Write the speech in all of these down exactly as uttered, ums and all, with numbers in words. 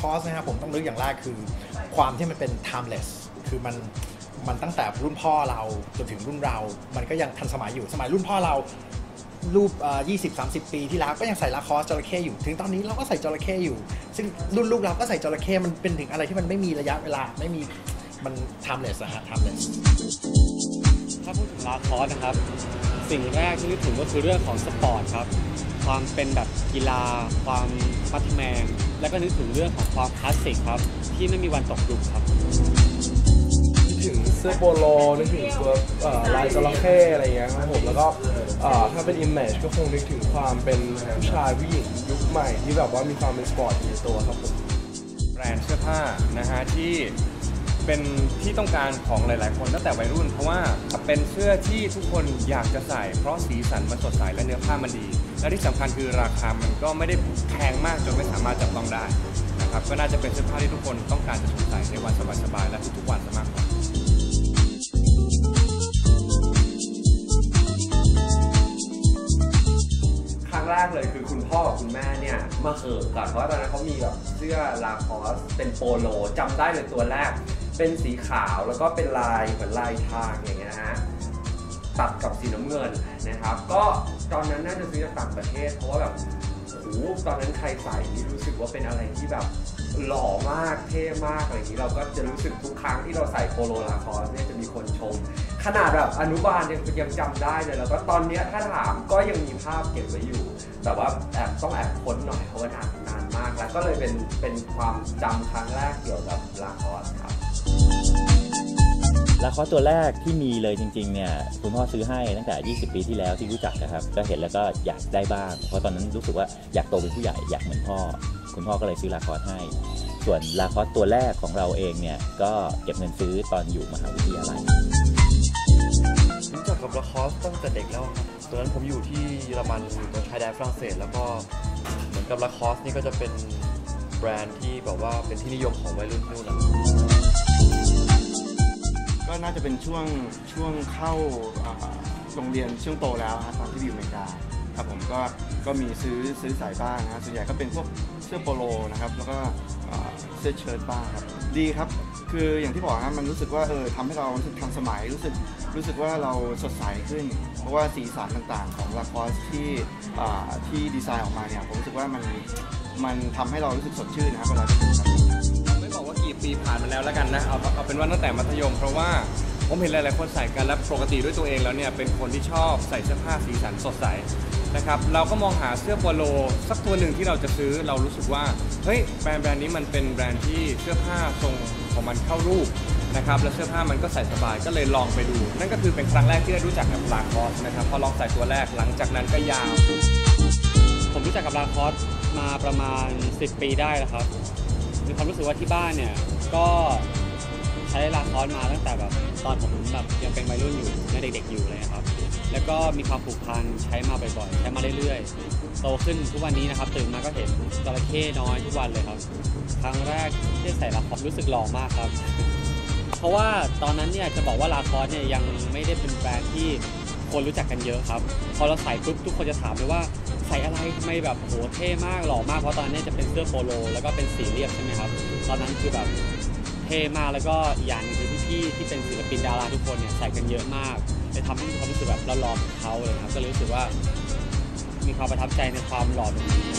อสนะครับผมต้องนึกอย่างแรกคือความที่มันเป็น timeless คือมันมันตั้งแต่รุ่นพ่อเราจนถึงรุ่นเรามันก็ยังทันสมัยอยู่สมัยรุ่นพ่อเรารูป ยี่สิบ สามสิบ ปีที่แล้วก็ยังใส่ลาคอสจระเข้อยู่ถึงตอนนี้เราก็ใส่จระเข้อยู่ซึ่งรุ่นลูกเราก็ใส่จระเข้มันเป็นถึงอะไรที่มันไม่มีระยะเวลาไม่มีมัน timeless อะฮะ timeless ถ้าพูดถึงลาคอสนะครับสิ่งแรกที่นึกถึงก็คือเรื่องของสปอร์ตครับความเป็นแบบกีฬาความฟัดแมงและก็นึกถึงเรื่องของความคลาสสิกครับที่ไม่มีวันตกยุคครับนึกถึงเสื้อโปโลนึกถึงตัวลายจระเข้อะไรเงี้ยครับผมแล้วก็ถ้าเป็น image ก็คงนึกถึงความเป็นผู้ชายผู้หญิงยุคใหม่ที่แบบว่ามีความเป็นสปอร์ตอยู่ในตัวครับผมแบรนด์เสื้อผ้านะฮะที่เป็นที่ต้องการของหลายๆคนตั้งแต่วัยรุ่นเพราะว่าเป็นเสื้อที่ทุกคนอยากจะใส่เพราะสีสันมันสดใสและเนื้อผ้ามันดีและที่สำคัญคือราคามันก็ไม่ได้แพงมากจนไม่สามารถจับต้องได้นะครับก็น่าจะเป็นเสื้อผ้าที่ทุกคนต้องการจะสวมใส่ในวันสบายๆและทุกๆวันซะมากกว่าครั้งแรกเลยคือคุณพ่อกับคุณแม่เนี่ยมาเหอะก่อนเพราะตอนนั้นเขามีแบบเสื้อลาคอสเป็นโปโลจำได้เลยตัวแรกเป็นสีขาวแล้วก็เป็นลายเหมือนลายทางอย่างเงี้ยฮะตัดกับสีน้ำเงินนะครับก็ตอนนั้นน่าจะซื้อจากต่างประเทศเพราะว่าแบบโอ้โหตอนนั้นใครใส่นี่รู้สึกว่าเป็นอะไรที่แบบหล่อมากเท่มากอะไรอย่างนี้เราก็จะรู้สึกทุกครั้งที่เราใส่โปโลลาคอสเนี่ยจะมีคนชมขนาดแบบอนุบาลยังยังจำได้เลยแล้วก็ตอนนี้ถ้าถามก็ยังมีภาพเก็บไว้อยู่แต่ว่าแอบต้องแอบค้นหน่อยเพราะว่านานนานมากแล้วก็เลยเป็นเป็นความจำครั้งแรกเกี่ยวกับลาคอสครับลาคอสตัวแรกที่มีเลยจริงๆเนี่ยคุณพ่อซื้อให้ตั้งแต่ยี่สิบปีที่แล้วที่รู้จักนะครับก็เห็นแล้วก็อยากได้บ้างเพราะตอนนั้นรู้สึกว่าอยากโตเป็นผู้ใหญ่อยากเหมือนพ่อคุณพ่อก็เลยซื้อลาคอสให้ส่วนลาคอสตัวแรกของเราเองเนี่ยก็เก็บเงินซื้อตอนอยู่มหาวิทยาลัยรู้จักกับลาคอสตั้งแต่เด็กแล้วครับตอนนั้นผมอยู่ที่เยอรมันอยู่ตรงชายแดนฝรั่งเศสแล้วก็เหมือนกับลาคอสนี่ก็จะเป็นแบรนด์ที่แบบว่าเป็นที่นิยมของวัยรุ่นนู่นแหละก็น่าจะเป็นช่วงช่วงเข้าโรงเรียนช่วงโตแล้วครับตอนที่อยู่อเมริกาครับผมก็ก็มีซื้อซื้อสายบ้างนะส่วนใหญ่ก็เป็นพวกเสื้อโปโลนะครับแล้วก็เสื้อเชิ้ตบ้างครับดีครับคืออย่างที่บอกครับมันรู้สึกว่าเออทำให้เรารู้สึกทันสมัยรู้สึกรู้สึกว่าเราสดใสขึ้นเพราะว่าสีสันต่างๆของลาคอสที่ที่ดีไซน์ออกมาเนี่ยผมรู้สึกว่ามันมันทำให้เรารู้สึกสดชื่นนะครับเวลาที่ดูไม่บอกว่ากี่ปีผ่านมาแล้วแล้วกันนะเอาเอาเป็นว่าตั้งแต่มัธยมเพราะว่าผมเห็นหลายๆคนใส่กันและปกติด้วยตัวเองแล้วเนี่ยเป็นคนที่ชอบใส่เสื้อผ้าสีสันสดใสนะครับเราก็มองหาเสื้อโปโลสักตัวหนึ่งที่เราจะซื้อเรารู้สึกว่าเฮ้ยแบรนด์แบรนด์นี้มันเป็นแบรนด์ที่เสื้อผ้าทรงของมันเข้ารูปนะครับและเสื้อผ้ามันก็ใส่สบายก็เลยลองไปดูนั่นก็คือเป็นครั้งแรกที่ได้รู้จักกับลาคอสนะครับพอลองใส่ตัวแรกหลังจากนั้นก็ยาวผมรู้จักกับลาคอสมาประมาณสิบปีได้แล้วครับมีความรู้สึกว่าที่บ้านเนี่ยก็ใช้ลาคอสมาตั้งแต่แบบตอนผมแบบยังเป็นวัยรุ่นอยู่ยังเด็กๆอยู่เลยครับแล้วก็มีความผูกพันใช้มาบ่อยๆใช้มาเรื่อยๆโตขึ้นทุกวันนี้นะครับตื่นมาก็เห็นจระเข้น้อยทุกวันเลยครับครั้งแรกที่ใส่ลาคอสรู้สึกหล่อมากครับเพราะว่าตอนนั้นเนี่ยจะบอกว่าลาคอสเนี่ยยังไม่ได้เป็นแบรนด์ที่คนรู้จักกันเยอะครับพอเราใส่ปุ๊บทุกคนจะถามเลยว่าใส่อะไรทำไมแบบโหเท่มากหล่อมากเพราะตอนนี้จะเป็นเสื้อโปโลแล้วก็เป็นสีเรียบใช่ไหมครับตอนนั้นคือแบบเท่มากแล้วก็อย่างนึงคือพี่ๆที่เป็นศิลปินดาราทุกคนเนี่ยใส่กันเยอะมากเลยทำให้มีความรู้สึกแบบเราหล่อเหมือนเขาเลยครับก็เลยรู้สึกว่ามีความประทับใจในความหล่อตรงนี้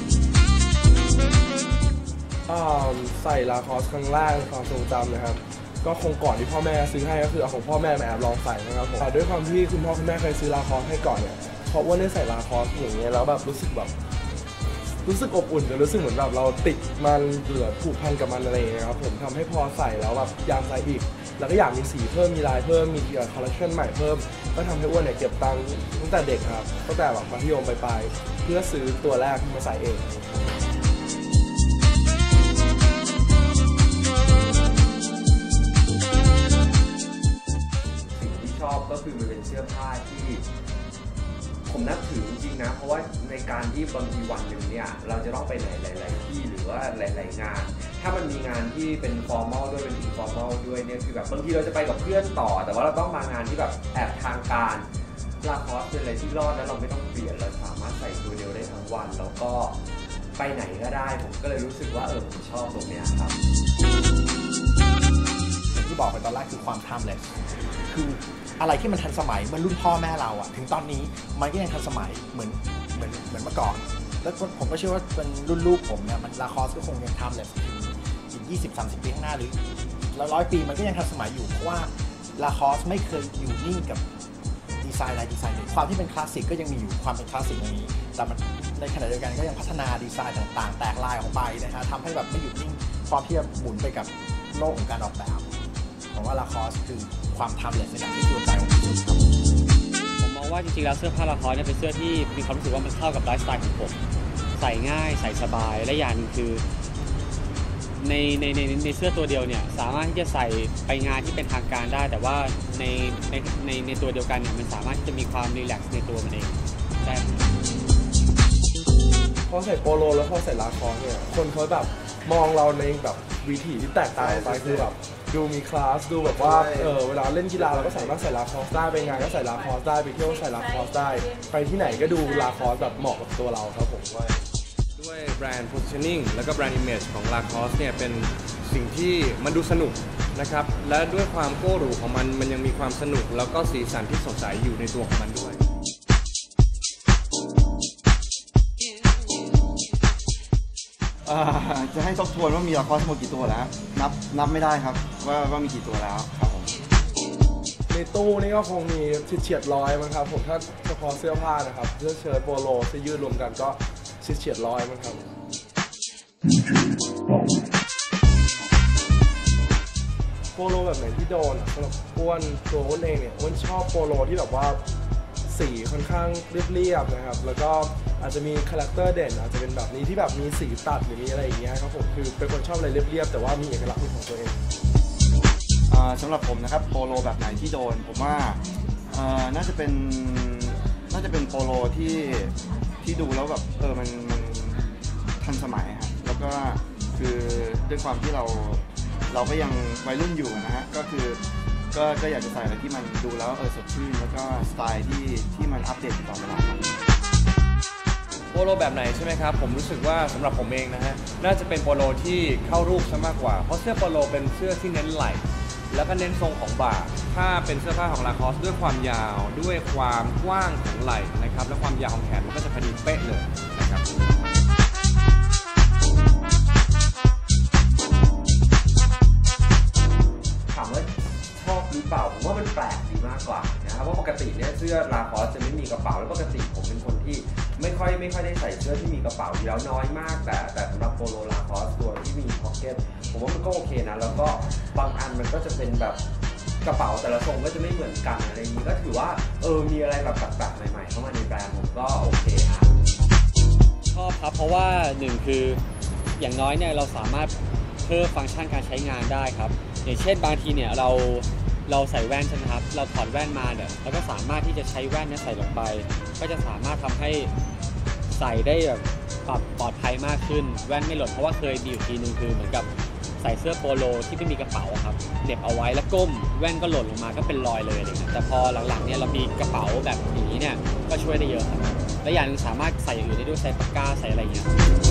ใส่ลาคอสครั้งแรกความทรงจำนะครับก็คงก่อนที่พ่อแม่ซื้อให้ก็คือเอาของพ่อแม่มาแอบลองใส่นะครับผมด้วยความที่คุณพ่อคุณแม่เคยซื้อลาคอสให้ก่อนเนี่ยพออ้วนได้ใส่ลาคอสอย่างเงี้ยแล้วแบบรู้สึกแบบรู้สึกอบอุ่นจะรู้สึกเหมือนแบบเราติดมันหรือผูกพันกับมันอะไรอย่างเงี้ยครับผมทำให้พอใส่แล้วแบบอยากใส่อีกแล้วก็อยากมีสีเพิ่มมีลายเพิ่มมีคอลเลคชันใหม่เพิ่มก็ทำให้อ้วนเนี่ยเก็บตังค์ตั้งแต่เด็กครับตั้งแต่แบบมัธยมปลายๆเพื่อซื้อตัวแรกมาใส่เองสิ่งที่ชอบก็คือมันเป็นเสื้อผ้าที่ผมนับถือจริงๆนะเพราะว่าในการที่บางทีวันหนึ่งเนี่ยเราจะต้องไปไหนหลายๆที่หรือว่าหลายๆงานถ้ามันมีงานที่เป็นฟอร์มอลด้วยเป็นอินฟอร์มอลด้วยเนี่ยคือแบบบางทีเราจะไปกับเพื่อนต่อแต่ว่าเราต้องมางานที่แบบแอบทางการลาคอสเป็นอะไรที่รอดแล้วเราไม่ต้องเปลี่ยนเราสามารถใส่ตัวเดียวได้ทั้งวันแล้วก็ไปไหนก็ได้ผมก็เลยรู้สึกว่าเออผมชอบตรงเนี้ยครับอย่างที่บอกไปตอนแรกคือความ timeless คืออะไรที่มันทันสมัยเมื่อรุ่นพ่อแม่เราอะถึงตอนนี้มันก็ยังทันสมัยเหมือนเหมือนเหมือนเมื่อก่อนแล้วผมก็เชื่อว่าเป็นรุ่นลูกผมเนี่ยมันลาคอสก็คงยัง timeless อีก ยี่สิบ สามสิบ ปีข้างหน้าหรือแล้วร้อยปีมันก็ยังทันสมัยอยู่เพราะว่าลาคอสไม่เคยอยู่นิ่งกับดีไซน์อะไรดีไซน์หนึ่งความที่เป็นคลาสสิกก็ยังมีอยู่ความเป็นคลาสสิกอย่างนี้แต่มันในขณะเดียวกันก็ยังพัฒนาดีไซน์ต่างๆแตกลายออกไปนะฮะทำให้แบบไม่หยุดนิ่งความที่จะหมุนไปกับโลกของการออกแบบผมว่าลาคอสคือความทำเลสในการที่ตัวใจของผมครับผมมองว่าจริงๆแล้วเสื้อผ้าลาคอสเนี่ยเป็นเสื้อที่มีความรู้สึกว่ามันเข้ากับไลฟ์สไตล์ของผมใส่ง่ายใส่สบายและอย่างนึงคือในในในในเสื้อตัวเดียวเนี่ยสามารถที่จะใส่ไปงานที่เป็นทางการได้แต่ว่าในในในในตัวเดียวกันเนี่ยมันสามารถที่จะมีความรีแลกซ์ในตัวมันเองได้พอใส่โปโลแล้วพอใส่ลาคอสเนี่ยคนเขาแบบมองเราในแบบวิถีที่แตกต่างไปคือแบบดูมีคลาสดูแบบว่าเออเวลาเล่นกีฬาเราก็สามารถใส่ลาคอสได้ไปงานก็ใส่ลาคอสได้ไปเที่ยวใส่ลาคอสได้ไปที่ไหนก็ดูลาคอสแบบเหมาะกับตัวเราครับผมว่าด้วยแบรนด์ positioning แล้วก็แบรนด์ image ของ Lacoste เนี่ยเป็นสิ่งที่มันดูสนุกนะครับและด้วยความโก้หรูของมันมันยังมีความสนุกแล้วก็สีสันที่สดใสอยู่ในตัวของมันด้วยจะให้ทบทวนว่ามีลาคอสทั้งหมดกี่ตัวแล้วนับนับไม่ได้ครับว่าว่ามีกี่ตัวแล้วครับผมในตู้นี่ก็คงมีเฉียดร้อยมั้งครับผมถ้าเฉพาะเสื้อผ้านะครับเสื้อเชิ้ตโปโลเสื้อยืดรวมกันก็เฉียดร้อยมั้งครับโปโลแบบไหนที่โดนสำหรับอ้วนตัวอ้วนเองเนี่ยอ้วนชอบโปโลที่แบบว่าสีค่อนข้างเรียบๆนะครับแล้วก็อาจจะมีคาแรคเตอร์เด่นอาจจะเป็นแบบนี้ที่แบบมีสีตัดหรือมีอะไรอย่างเงี้ยครับผมคือเป็นคนชอบอะไรเรียบๆแต่ว่ามีเอกลักษณ์เป็นของตัวเองสำหรับผมนะครับโปโลแบบไหนที่โดนผมว่าน่าจะเป็นน่าจะเป็นโปโลที่ที่ดูแล้วแบบเออมันมันทันสมัยครับแล้วก็คือด้วยความที่เราเราก็ยังวัยรุ่นอยู่นะฮะก็คือก็ก็อยากจะใส่อะไรที่มันดูแล้วเออสดชื่นแล้วก็สไตล์ที่ที่มันอัปเดตตลอดเวลาโปโลแบบไหนใช่ไหมครับผมรู้สึกว่าสำหรับผมเองนะฮะน่าจะเป็นโปโลที่เข้ารูปซะมากกว่าเพราะเสื้อโปโลเป็นเสื้อที่เน้นไหล่แล้วก็เน้นทรงของบ่าถ้าเป็นเสื้อผ้าของลาคอสด้วยความยาวด้วยความกว้างของไหล่นะครับและความยาวของแขนมันก็จะพอดีเป๊ะเลยนะครับถามว่าชอบหรือเปล่าผมว่ามันแปลกดีมากกว่านะครับเพราะปกติเนี่ยเสื้อลาคอสจะไม่มีกระเป๋าแล้วปกติผมเป็นคนที่ไม่ค่อยไม่ค่อยได้ใส่เสื้อที่มีกระเป๋าอยู่แล้วน้อยมากแต่แต่สำหรับโปโลลาคอสตัวที่มีพ็อกเก็ตผมว่ามันก็โอเคนะแล้วก็บางอันมันก็จะเป็นแบบกระเป๋าแต่ละทรงก็จะไม่เหมือนกันอะไรอย่างนี้ก็ถือว่าเออมีอะไรแบบแปลกๆใหม่ๆเข้ามาในแบรนด์ผมก็โอเคครับชอบครับเพราะว่าหนึ่งคืออย่างน้อยเนี่ยเราสามารถเพิ่มฟังก์ชันการใช้งานได้ครับอย่างเช่นบางทีเนี่ยเราเราใส่แว่นใช่ไหมครับเราถอดแว่นมาเนี่ยเราก็สามารถที่จะใช้แว่นนี้ใส่ลงไปก็จะสามารถทำให้ใส่ได้แบบปรับปลอดภัยมากขึ้นแว่นไม่หล่นเพราะว่าเคยมีอยู่ทีนึงคือเหมือนกับใส่เสื้อโปโลที่ไม่มีกระเป๋าครับเหน็บเอาไว้แล้วก้มแว่นก็หล่นลงมาก็เป็นรอยเลยอะไรเงี้ยแต่พอหลังๆเนี่ยเรามีกระเป๋าแบบนี้เนี่ยก็ช่วยได้เยอะครับและอย่างนึงสามารถใส่อย่างอื่นได้ด้วยใส่ปากกาใส่อะไรเงี้ย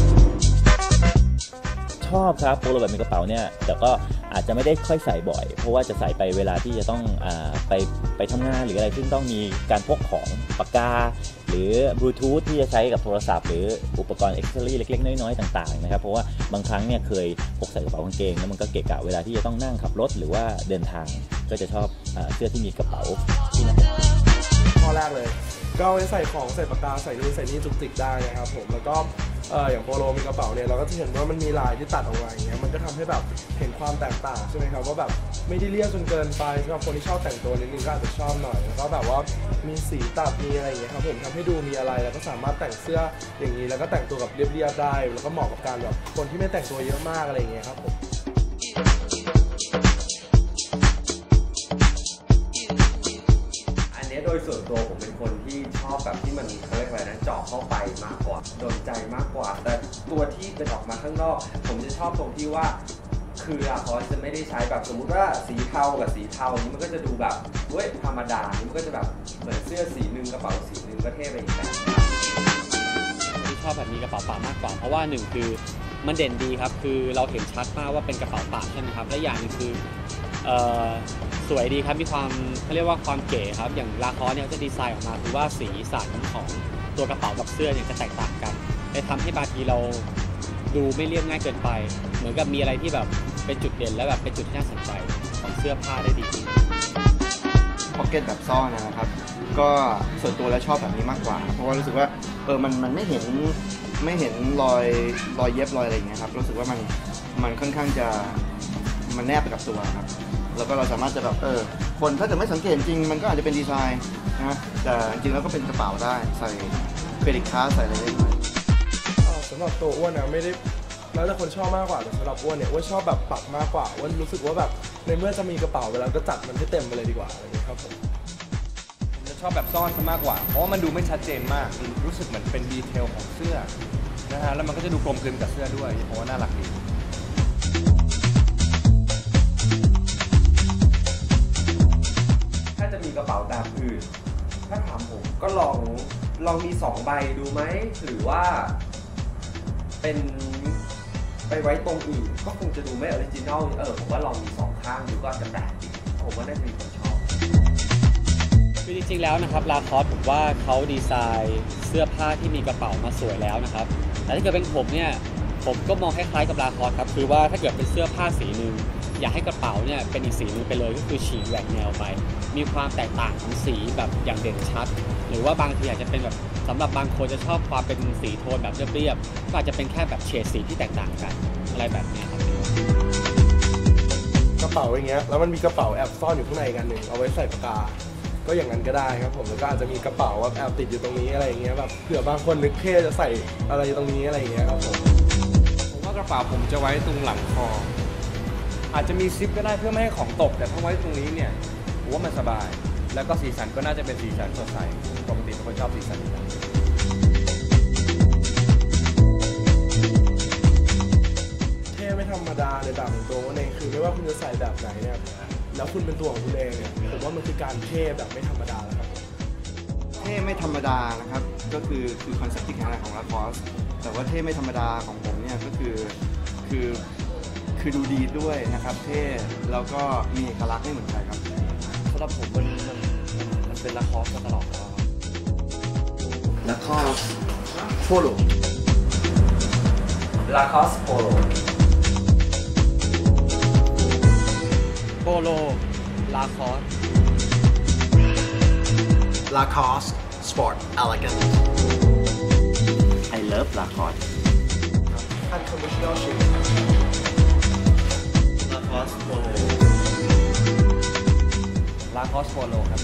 ชอบครับโปโลแบบมีกระเป๋าเนี่ยแต่ก็อาจจะไม่ได้ค่อยใส่บ่อยเพราะว่าจะใส่ไปเวลาที่จะต้องอ่าไปไปทำงานหรืออะไรซึ่งต้องมีการพกของปากกาหรือบลูทูธที่จะใช้กับโทรศัพท์หรืออุปกรณ์เอ็กซ์เซอรี่เล็กๆน้อยๆต่างๆนะครับเพราะว่าบางครั้งเนี่ยเคยพกใส่กระเป๋ากางเกงแล้วมันก็เกะกะเวลาที่จะต้องนั่งขับรถหรือว่าเดินทางก็จะชอบเสื้อที่มีกระเป๋าที่หนักข้อแรกเลยก็เอาไว้ใส่ของใส่ปากกาใส่นู่นใส่นี่จุกจิกได้นะครับผมแล้วก็อย่างโปโลมีกระเป๋าเนี่ยเราก็จะเห็นว่ามันมีลายที่ตัดออกมาอย่างเงี้ยมันก็ทำให้แบบเห็นความแตกต่างใช่ไหมครับว่าแบบไม่ได้เรียบจนเกินไปสำหรับคนที่ชอบแต่งตัวนิดนึงก็อาจจะชอบหน่อยแล้วก็แบบว่ามีสีตัดมีอะไรอย่างเงี้ยครับผมทำให้ดูมีอะไรแล้วก็สามารถแต่งเสื้ออย่างนี้แล้วก็แต่งตัวกับเรียบๆได้แล้วก็เหมาะกับการแบบคนที่ไม่แต่งตัวเยอะมากอะไรอย่างเงี้ยครับผมโดยส่วนตัวผมเป็นคนที่ชอบแบบที่มันเขาเรียกอะไรนะเจาะเข้าไปมากกว่าโดนใจมากกว่าแต่ตัวที่เป็นออกมาข้างนอกผมจะชอบตรงที่ว่าคือลาคอสจะไม่ได้ใช้แบบสมมุติว่าสีเทากับสีเทานี้มันก็จะดูแบบเว้ยธรรมดานี่มันก็จะแบบเหมือนเสื้อสีนึงกระเป๋าสีนึงก็เท่ไปอีกแบบชชอบแบบมีกระเป๋าเปล่ามากกว่าเพราะว่าหนึ่งคือมันเด่นดีครับคือเราเห็นชัดมากว่าเป็นกระเป๋าเปล่าใช่ไหมครับและอย่างนึงคือเอ่อสวยดีครับมีความเขาเรียกว่าความเก๋ครับอย่างลาคอสเนี่ยจะดีไซน์ออกมาคือว่าสีสันของตัวกระเป๋ากับเสื้อเนี่ยจะแตกต่างกันเลยทำให้บางทีเราดูไม่เรียบง่ายเกินไปเหมือนกับมีอะไรที่แบบเป็นจุดเด่นและแบบเป็นจุดที่น่าสนใจของเสื้อผ้าได้ดีจริงพ็อกเก็ตแบบซ่อนนะครับก็ส่วนตัวแล้วชอบแบบนี้มากกว่าเพราะว่ารู้สึกว่าเออมันมันไม่เห็นไม่เห็นรอยรอยเย็บรอยอะไรอย่างเงี้ยครับรู้สึกว่ามันมันค่อนข้างจะมันแนบไปกับตัวครับแล้วก็เราสามารถจะแบบเออคนถ้าเกิดไม่สังเกตจริงมันก็อาจจะเป็นดีไซน์นะแต่จริงแล้วก็เป็นกระเป๋าได้ใส่เปริค้าใส่อะไรได้ไหมสำหรับตัวอ้วนนะไม่ได้แล้วแต่คนชอบมากกว่าแต่สำหรับอ้วนเนี่ยอ้วนชอบแบบปักมากกว่าอ้วนรู้สึกว่าแบบในเมื่อจะมีกระเป๋าไปแล้วก็จัดมันให้เต็มไปเลยดีกว่าอะไรอย่างนี้ครับผมจะชอบแบบซ่อนซะมากกว่าเพราะว่ามันดูไม่ชัดเจนมากรู้สึกเหมือนเป็นดีเทลของเสื้อนะฮะแล้วมันก็จะดูกลมกลืนกับเสื้อด้วยเพราะว่าน่ารักดีถ้าจะมีกระเป๋าแบบอื่นถ้าถามผมก็ลองลองมีสองใบดูไหมหรือว่าเป็นไปไว้ตรงอื่นก็คงจะดูไม่ออริจินอลเออผมว่าลองมีสองข้างดูก็อาจจะแปลกดีผมว่าน่าจะมีคนชอบคือจริงๆแล้วนะครับลาคอสผมว่าเขาดีไซน์เสื้อผ้าที่มีกระเป๋ามาสวยแล้วนะครับแต่ถ้าเกิดเป็นผมเนี่ยผมก็มองคล้ายๆกับลาคอสครับคือว่าถ้าเกิดเป็นเสื้อผ้าสีนึงอยากให้กระเป๋าเนี่ยเป็นอีกสีนึงไปเลยก็คือฉีกแหวกแนวไปมีความแตกต่างของสีแบบอย่างเด่นชัดหรือว่าบางทีอาจจะเป็นแบบสำหรับบางคนจะชอบความเป็นสีโทนแบบเรียบๆก็อาจจะเป็นแค่แบบเฉดสีที่แตกต่างกันอะไรแบบนี้ครับกระเป๋าอย่างเงี้ยแล้วมันมีกระเป๋าแอบซ่อนอยู่ข้างในกันหนึ่งเอาไว้ใส่ปากกาก็อย่างนั้นก็ได้ครับผมแล้วก็อาจจะมีกระเป๋าแบบแอบติดอยู่ตรงนี้อะไรอย่างเงี้ยแบบเผื่อบางคนนึกเท่จะใส่อะไรตรงนี้อะไรอย่างเงี้ยครับผมผมว่ากระเป๋าผมจะไว้ตรงหลังคออาจจะมีซิปก็ได้เพื่อไม่ให้ของตกแต่ถ้าไว้ตรงนี้เนี่ยผมว่ามันสบายแล้วก็สีสันก็น่าจะเป็นสีสันสดใสปกติเป็นคนชอบสีสันเท่ไม่ธรรมดาในแบบของตัวเองคือไม่ว่าคุณจะใส่แบบไหนเนี่ยแล้วคุณเป็นตัวของคุณเองเนี่ยผมว่ามันคือการเท่แบบไม่ธรรมดาแล้วครับเท่ไม่ธรรมดานะครับก็คือคือคอนเซ็ปต์ที่แข็งแรงของลาคอสแต่ว่าเท่ไม่ธรรมดาของผมเนี่ยก็คือคือคือดูดีด้วยนะครับเท่แล้วก็มีเอกลักษณ์ไม่เหมือนใครครับสำหรับผมมันมันมันเป็นลาคอสมาตลอดแล้วลาคอสโปโลลาคอสโปโลโปโลลาคอส Lacoste Sport Elegant I love Lacoste Unconventional shoe Lacoste Polo Lacoste Polo ครับ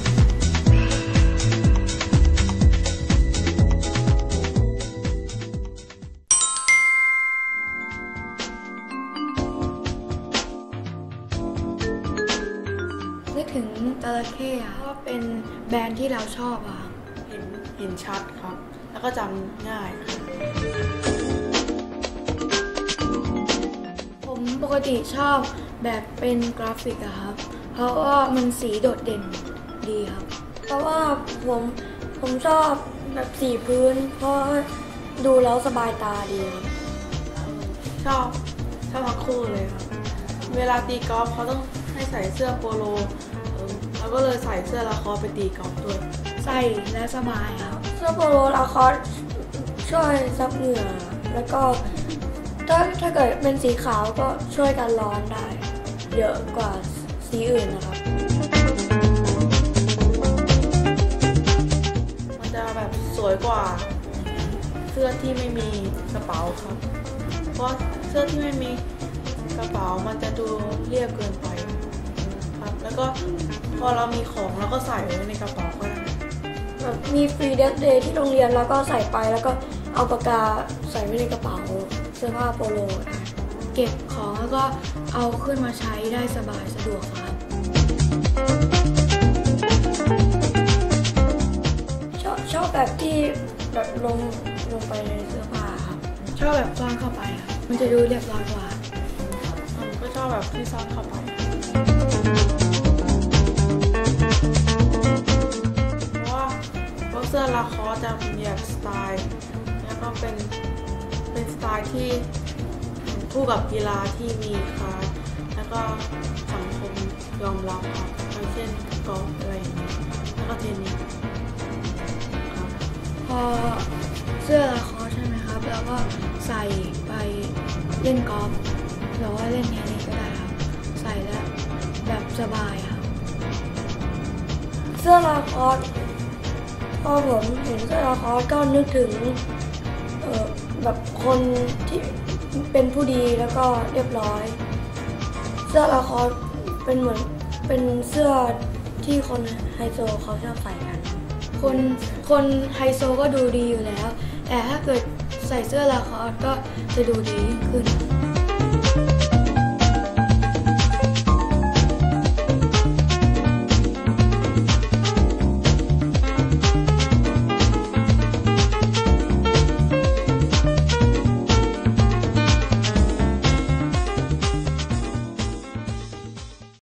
นึกถึงจระเข้อะเพราะเป็นแบรนด์ที่เราชอบอะเห็นเห็นชัดครับแล้วก็จำง่ายครับผมปกติชอบแบบเป็นกราฟิกอะครับเพราะว่ามันสีโดดเด่นดีครับเพราะว่าผมผมชอบแบบสีพื้นเพราะดูแล้วสบายตาดีครับชอบชอบทั้งคู่เลยครับเวลาตีกอล์ฟเขาต้องให้ใส่เสื้อโปโลแล้วก็เลยใส่เสื้อลาคอสไปตีกอล์ฟด้วยใส่และสบายครับเสื้อโปโลลาคอสช่วยซับเหงื่อแล้วก็ถ้าถ้าเกิดเป็นสีขาวก็ช่วยกันร้อนได้เยอะกว่าสีอื่นนะครับมันจะแบบสวยกว่าเสื้อที่ไม่มีกระเป๋าครับเพราะเสื้อที่ไม่มีกระเป๋ามันจะดูเรียบเกินไปครับแล้วก็พอเรามีของแล้วก็ใส่ไว้ในกระเป๋าก็ได้แบบมีฟรีเดย์เดย์ที่โรงเรียนแล้วก็ใส่ไปแล้วก็เอาปากกาใส่ไว้ในกระเป๋าเสื้อผ้าโปโลเก็บของแล้วก็เอาขึ้นมาใช้ได้สบายสะดวกครับชอบชอบแบบที่แบบลงลงไปในเสื้อผ้าครับชอบแบบซ่อนเข้าไปครับมันจะดูเรียบร้อยกว่าผมก็ชอบแบบที่ซ่อนเข้าไปเพราะว่าเสื้อลาคอสจะมีแบบสไตล์แล้วก็ว่าเป็นเป็นสไตล์ที่คู่กับกีฬาที่มีคลาสแล้วก็สังคมยอมรับครับอย่างเช่นกอล์ฟอะไรอย่างนี้แล้วก็เทนนิสครับพอเสื้อลาคอสใช่ไหมครับ แล้วก็ใส่ไปเล่นกอล์ฟหรือว่าเล่นเทนนิสก็ได้ครับ ใส่แล้วแบบสบายครับ เสื้อลาคอสพอผมเห็นเสื้อลาคอสก็นึกถึงเอ่อแบบคนที่เป็นผู้ดีแล้วก็เรียบร้อย เสื้อลาคอสเป็นเหมือนเป็นเสื้อที่คนไฮโซเขาชอบใส่กัน คนคนไฮโซก็ดูดีอยู่แล้ว แต่ถ้าเกิดใส่เสื้อลาคอสก็จะดูดีขึ้น